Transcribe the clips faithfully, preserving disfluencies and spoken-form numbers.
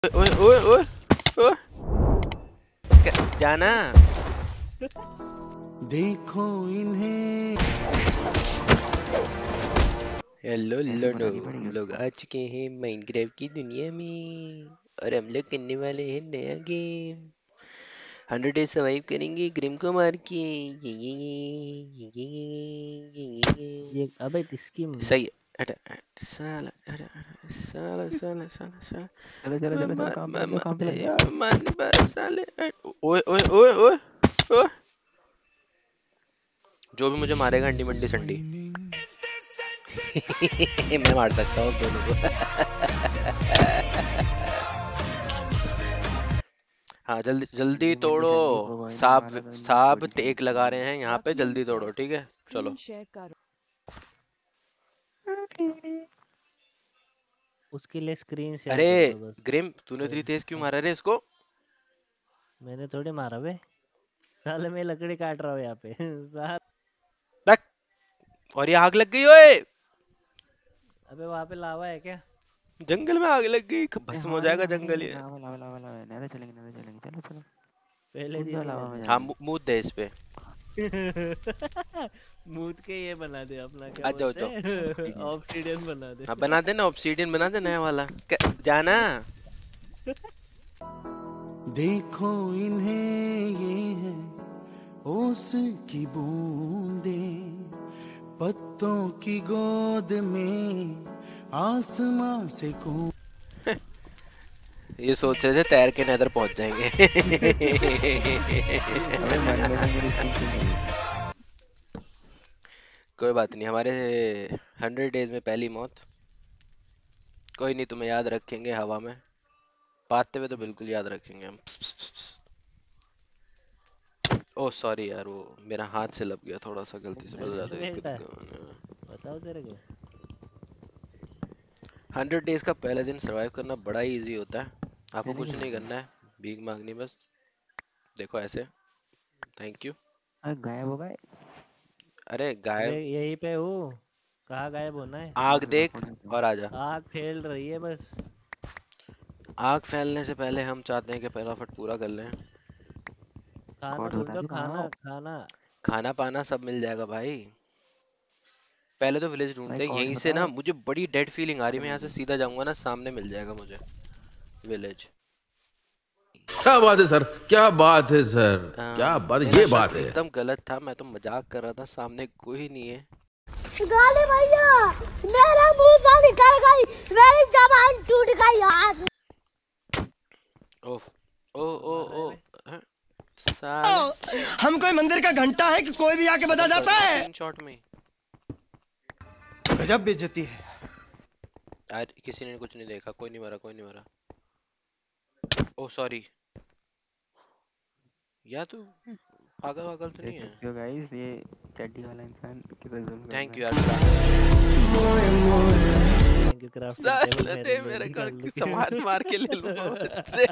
ओए ओए ओए ओए जाना देखो इन्हें। हेलो लोनो, हम लोग आ चुके हैं माइनक्राफ्ट की दुनिया में और हम लोग करने वाले हैं नया गेम। हंड्रेड डेज सर्वाइव करेंगे ग्रिम को मार के। ये ये ये ये ये ये ये ये अबे इसकी सही है। हटा हट, साला हटा हटा, साला साला साला साला चलो चलो मैं चलो चलो मार काम पे मैं लग जाओ काम पे मार लग ए, जाओ। मैं मार नहीं पा रहा साले। हट, ओए ओए ओए ओए ओए जो भी मुझे मारेगा अंडी मंडी संडी मैं मार सकता हूँ दोनों को। हाँ जल्दी जल्दी अंडी मंडी तोड़ो। संडी को कोई नहीं सांप मारा तो इनकी सांप थोड़ी टेक चलती लगा है। रहे हैं यहाँ पे, जल्दी तोड़ो ठीक है। चलो उसके लिए स्क्रीन शेयर अरे कर दो बस। ग्रिम, तूने इतनी तेज क्यों मारा रे इसको? मैंने थोड़ी मारा बे, साले मैं लकड़ी काट रहा हूँ यहाँ पे। साल बैक। और ये आग लग गई ओए, अबे वहाँ पे लावा है क्या? जंगल में आग लग गई, ए, भस्म हो हमारे जाएगा हमारे जंगल ये। लावा लावा लावा लावा नहरे चलेंगे नहरे चलेंगे चलो चलो। पहले कूद दिन जाओ ही लावा कर में हाँ जाएंगे। मूद दे इस पे। दे। मूद के ये बना दे अपना, क्या आ जाओ बोलते जाओ। हैं, ऑब्सीडियन बना दे। हाँ बना देना, ऑब्सीडियन बना देना नया वाला। क- जाना देखो इन्हें, ये है ओस की बूंदें, पत्तों की गोद में आसमां से कूद। ये सोच रहे थे तैर के नेदर पहुंच जाएंगे। अबे मरने में मेरी स्किन क्यों नहीं? कोई बात नहीं, हमारे हंड्रेड डेज में पहली मौत। कोई नहीं, तुम्हें याद रखेंगे हवा में पाते हुए तो बिल्कुल याद रखेंगे हम। ओह सॉरी यार, वो मेरा हाथ से लग गया थोड़ा सा, गलती से बता किसने दे। बेटा बताओ तेरे को। हंड्रेड डेज का पहला दिन सरवाइव करना बड़ा ही इजी होता है। आपको मैंने कुछ क्या नहीं किया? करना है, भीख मांगनी बस। देखो ऐसे, थैंक यू। अरे गायब हो गए। अरे अबे गायब, यहीं पे हूँ, कहाँ गायब होना है? आग फोड़ दो देख फोड़ दो। और आजा। आग फैल रही है बस। आग फैलने से पहले हम चाहते हैं कि फटाफट पूरा कर लें। खाना कोड ढूंढो, बता दी खाना आओ। खाना। खाना पाना सब मिल जाएगा भाई। पहले तो विलेज भाई ढूंढते हैं कोड यहीं से ना। बताओ। मुझे बड़ी डेड फीलिंग आ रही है, मैं यहाँ से सीधा जाऊंगा ना, सामने मिल जाएगा मुझे विलेज। क्या बात है सर, क्या बात है सर, क्या अम, बात, मेरा ये शक बात है। एकदम गलत था, मैं तो मजाक कर रहा था, सामने कोई नहीं है। गाली भैया, मेरा मुंह से निकल गई, मेरी जबान टूट गई यार। ओफ ओ ओ ओ हाँ, साला हम कोई मंदिर का घंटा है कि कोई भी आके बजा जाता है। तीन शॉट में गजब बेइज्जती है। यार, किसी ने कुछ नहीं देखा, कोई नहीं मरा, कोई नहीं मरा। ओह सॉरी, या तो पागल वागल तो नहीं देख है। सकते हो गाइस, ये चड्डी वाला इंसान कितना जुल्म कर थैंक रहा यू है। यार। थैंक यू क्राफ्टिंग टेबल साला मेरे दे में मेरे को निकाल ली। समाज मार के ले लूंगा। दे।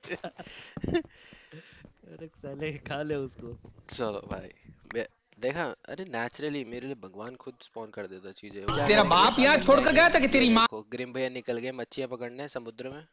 अरे साले खा ले उसको। चलो भाई, मैं देखा, अरे नेचुरली मेरे लिए भगवान खुद स्पॉन कर देता चीजें। तेरा बाप यहाँ छोड़कर गया था कि तेरी माँ? देखो ग्रिम भैया निकल गए मच्छियां पकड़ने समुद्र में।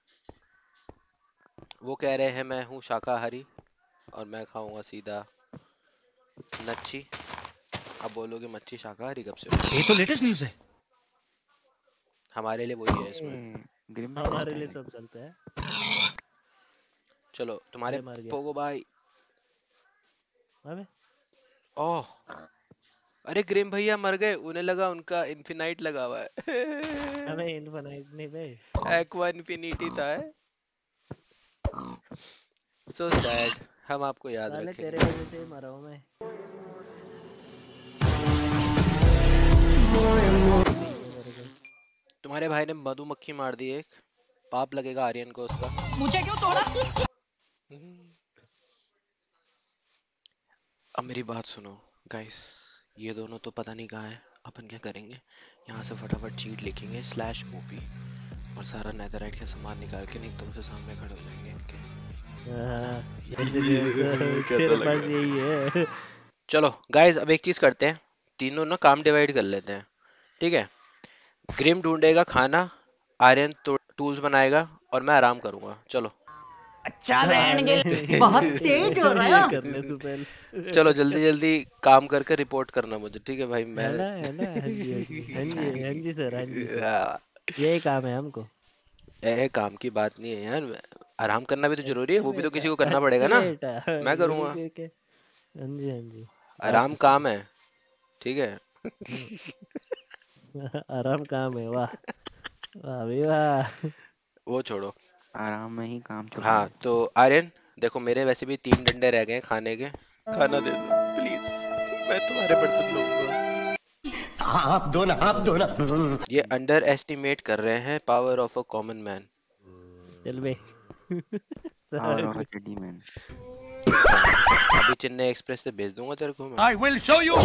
वो कह रहे हैं मैं हूँ शाकाहारी और मैं खाऊंगा सीधा नच्छी। अब बोलोगे मच्छी शाकाहारी कब से हुई? ये तो लेटेस्ट न्यूज़ है। हमारे लिए वही है इसमें। ए, ग्रिम में हमारे क्या लिए है? सब चलता है। चलो तुम्हारे अरे मर गया। पोगो भाई। अबे ओह अरे ग्रिम भैया मर गए, उन्हें लगा उनका इन्फिनाइट लगा हुआ है। अबे इनफिनाइट नहीं बे। एक्वा इन्फिनिटी था है। सो सैड, हम आपको याद साले तेरे रखेंगे। वजह से ही मरा हूँ मैं। तुम्हारे भाई ने मधुमक्खी मार दी एक, पाप लगेगा आर्यन को उसका। मुझे क्यों तोड़ा? अब मेरी बात सुनो गाइस, ये दोनों तो पता नहीं कहाँ है। अपन क्या करेंगे, यहाँ से फटाफट चीट लिखेंगे स्लैश ओपी और सारा नेदरराइट का सामान निकाल के एकदम से सामने खड़े हो जाएंगे इनके। तेरे पास यही है। चलो गाइस, अब एक चीज करते हैं, तीनों ना काम डिवाइड कर लेते हैं, ठीक है? ग्रिम ढूंढेगा खाना, आर्यन तो टूल्स बनाएगा और मैं आराम करूंगा। चलो अच्छा बहन के बहुत तेज हो रहा ये है। करने से पहले चलो जल्दी जल्दी काम करके रिपोर्ट करना मुझे, ठीक है भाई? मैं है ना, है ना। हाँ जी, हाँ जी, हाँ जी, हाँ जी सर, हाँ जी सर, आ, यही काम है हमको। अरे काम की बात नहीं है यार, आराम करना भी तो जरूरी है, अच्छी वो भी तो बेटा, किसी को करना पड़ेगा अच्छी ना। बेटा। मैं यही करूंगा, करके, हाँ जी, हाँ जी। आराम अच्छा सर। काम है, ठीक है? हम्म, आराम काम है, वाह वाह भी वाह। वो छोड़ो। आराम में ही काम चुरा हाँ है। तो आर्यन देखो, मेरे वैसे भी तीन डंडे रह गए हैं खाने के, खाना दे दो प्लीज, मैं तुम्हारे बर्तन धोऊंगा। आप दो ना, आप दो ना। ये अंडर एस्टिमेट कर रहे हैं power of a common man. चल बे। पावर ऑफ साले। A teddy man. अभी चेन्नई एक्सप्रेस से भेज दूंगा तेरे को मैं। I will show you.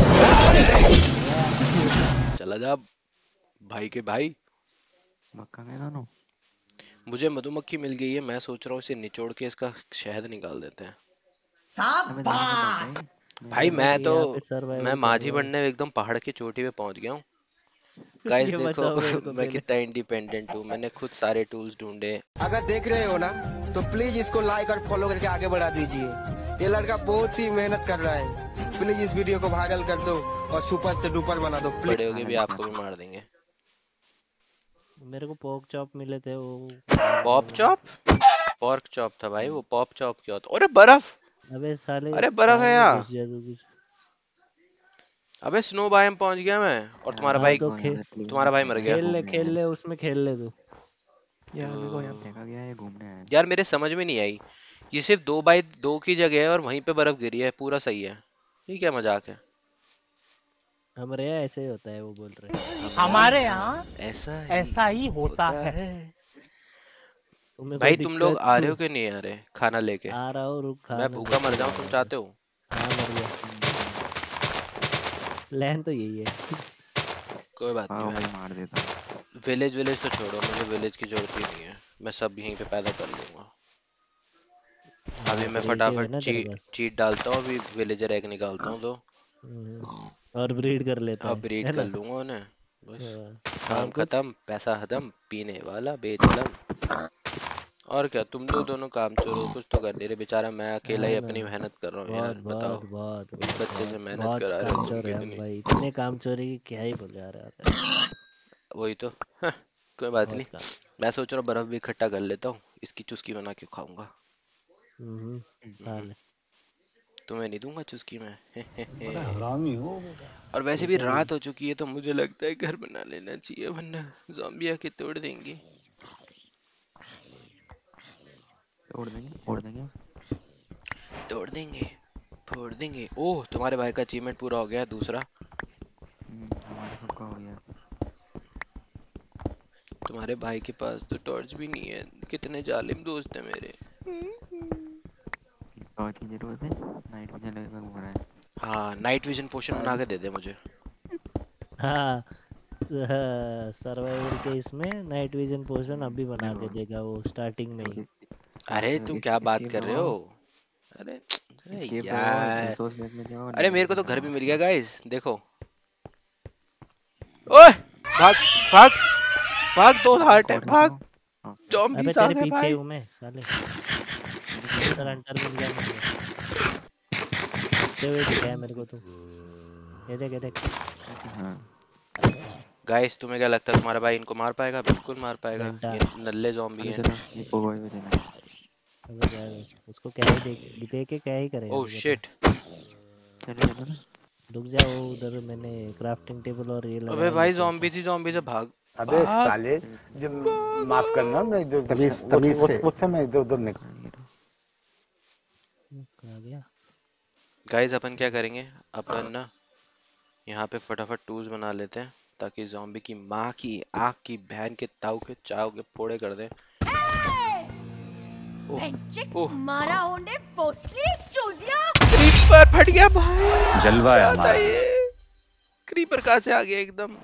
चला जा भाई के भाई। मक्का में दोनों। मुझे मधुमक्खी मिल गई है, मैं सोच रहा हूँ इसे निचोड़ के इसका शहद निकाल देते हैं। अबे दोनों को पड़ शाबाश। जाए। भाई चलो मैं जी, तो यहाँ पे मैं सर्वाइवल कर माझी रहा हूँ। बनने एकदम पहाड़ की चोटी पे पहुंच गया हूँ। गाइस ये देखो बचाओ मेरे को मैं पहले। कितना इंडिपेंडेंट हूँ, मैंने खुद सारे टूल्स ढूंढे। अगर देख रहे हो ना तो प्लीज इसको लाइक और फॉलो करके आगे बढ़ा दीजिए। ये लड़का बहुत ही मेहनत कर रहा है, प्लीज इस वीडियो को वायरल कर दो और सुपर से डुपर बना दो प्लीज। बड़े होगे भी आपको भी मार देंगे। मेरे को पोक चॉप मिले थे, वो पॉप चॉप? पॉर्क चॉप था भाई वो, पॉप चॉप क्या होता? अरे बर्फ, अबे साले अरे बर्फ है काम में यहाँ। घुस जा तू कुछ। अबे स्नो बायम पहुंच गया मैं, और तुम्हारा हाँ भाई तो खे, तुम्हारा भाई मर गया। खेल ले, खेल ले उसमें, खेल ले तू। यार मेरे को यहाँ तो फेंका गया है, घूमने आया। यार मेरे समझ में नहीं आई, ये सिर्फ दो बाई दो की जगह है और वहीं पे बर्फ गिरी है, पूरा सही है। ये क्या मजाक है? हमारे यहाँ ऐसे ही होता है, वो बोल रहे हैं। हमारे यहाँ ऐसा ही ऐसा ही होता होता है। है। तुम्हें कोई भाई तुम लोग आ रहे हो दिक्कत? कि नहीं आ रहे खाना लेके? आ रहा हूँ, रुक, मैं खाना भूखा मर लेके जाऊं, आ तुम रहा हूँ। चाहते हो? हाँ मर गया, प्लान तो यही है। कोई बात आओ नहीं भाई भाई। मार देता हूँ। विलेज विलेज तो छोड़ो, मुझे विलेज की जरूरत ही नहीं है, मैं सब यहीं पे पैदा कर लूंगा। अभी हाँ मैं तो एक है फटाफट ना ची, तेरे पास। चीट डालता हूँ, अभी विलेजर एग निकालता हूँ तो हम्म, और ब्रीड कर लेता अब है ब्रीड है कर ना। लूंगा उन्हें। बस हाँ, और काम कुछ। खत्म, पैसा खत्म, पीने वाला बेचलम। और क्या, तुम दो दोनों काम चोर कुछ तो कर नहीं रहे, बेचारा मैं अकेला ही हाँ ना, अपनी मेहनत कर रहा हूँ यार। बहुत बताओ बहुत बहुत इस बहुत बच्चे से बहुत मेहनत बहुत करा रहे हो तुम कामचोर है हम कितनी। भाई, इतने कामचोरी की क्या ही बोले यार यार। वही तो। हाँ, कोई बात नहीं। बहुत काम। मैं सोच रहा हूँ बर्फ भी इकट्ठा कर लेता हूँ, इसकी चुस्की बना के खाऊंगा। हम्म, हम्म, साले तुम्हें नहीं दूंगा चुस्की मैं। बड़ा हरामी हो बेटा। और वैसे भी ऐसा ही। रात हो चुकी है तो मुझे लगता है घर बना लेना चाहिए, वरना ज़ॉम्बी आके तोड़ देंगे। तोड़ देंगे, फोड़ देंगे। तोड़ देंगे, फोड़ देंगे। ओह तुम्हारे भाई का अचीवमेंट पूरा हो गया, दूसरा। हम्म, हमारा सबका हो गया। तुम्हारे भाई के पास तो टॉर्च भी नहीं है, कितने जालिम दोस्त है मेरे। टॉर्च की जरूरत है, नाइट विजन लेकर घूम रहा है। हाँ नाइट विजन पोशन बना के दे दे मुझे। हाँ, सर्वाइवल के इसमें नाइट विजन पोशन अभी बना के देगा वो स्टार्टिंग में ही। अरे तुम क्या बात कर रहे हो? अरे अरे यार, अरे मेरे को तो घर भी मिल गया गाइस, देखो। ओए भाग भाग भाग, दो हार्ट है, भाग। अबे ज़ॉम्बीज़ आ तेरे गए पीछे भाई। हूँ मैं साले। हंटर हंटर मिल गया मुझे। देखते हुए दिखा है मेरे को तो। ये देख, ये देख। गाइस तुम्हें क्या लगता है तुम्हारा भाई इनको मार पाएगा? बिल्कुल मार पाएगा, घंटा। ये नल्ले ज़ॉम्बी हैं। अबे जाएगा, उसको क्या ही देख देख के क्या ही करेगा ओह तू बता। शिट। रुक जा, वो उधर मैंने क्राफ्टिंग टेबल और ये अबे लगाया भाई नीचे। ज़ॉम्बी थी, ज़ॉम्बी से भाग। अबे भाग। साले, जब माफ करना, मैं इधर तमीज- वो- तमीज वो- से। वो- वो- मैं इधर उधर निकल। कहाँ गया? गाइस अपन क्या करेंगे, अपन ना यहाँ पे फटाफट टूल्स बना लेते हैं ताकि ज़ॉम्बी की माँ की आँख की बहन के ताऊ के चाव के फोड़े कर दें। ओह मारा होंडे फोसली चूजिया। क्रीपर फट गया भाई, जलवा है क्या था हमारा। ये? क्रीपर कहाँ से आ गया एकदम?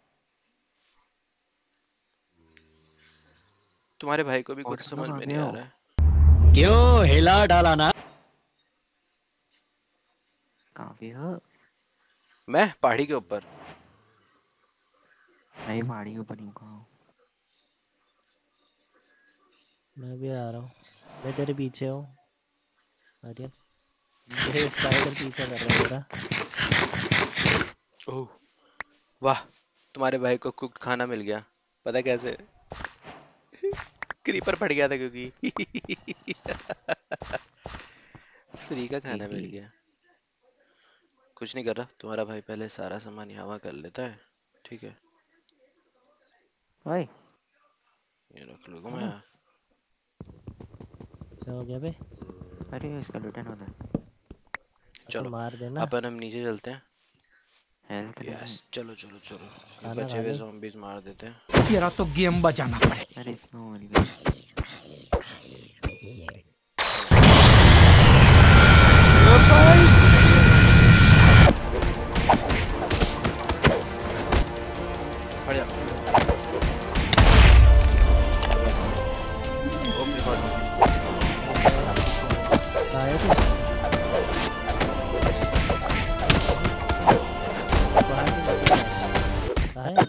तुम्हारे भाई को भी कुछ समझ में नहीं आ रहा है। क्यों हिला डाला ना? कहाँ पे हो? मैं पहाड़ी के ऊपर। नहीं पहाड़ी के ऊपर नहीं, कहाँ? मैं भी आ रहा हूँ, मैं तेरे पीछे हूँ आर्यन। मेरे स्पाइडर पीछे कर रहा है मेरा। ओह वाह, तुम्हारे भाई को कुक खाना मिल गया। पता कैसे? क्रीपर पड़ गया था क्योंकि फ्री का खाना मिल गया। कुछ नहीं कर रहा, तुम्हारा भाई पहले सारा सामान यहाँ वहाँ कर लेता है, ठीक है? ओए ये रख लूँगा मैं। क्या हो गया बे? अरे इसका लुटन होना है। चलो मार देना। अपन हम नीचे चलते हैं। हेल्थ यस, चलो चलो चलो, खाना बचे खा हुए ले। ज़ॉम्बीज मार देते हैं। तेरा तो गेम बजाना पड़ेगा। अरे स्नो वाली गई। हट जा। Okay God. कहाँ है तू? कहाँ है? कहाँ है?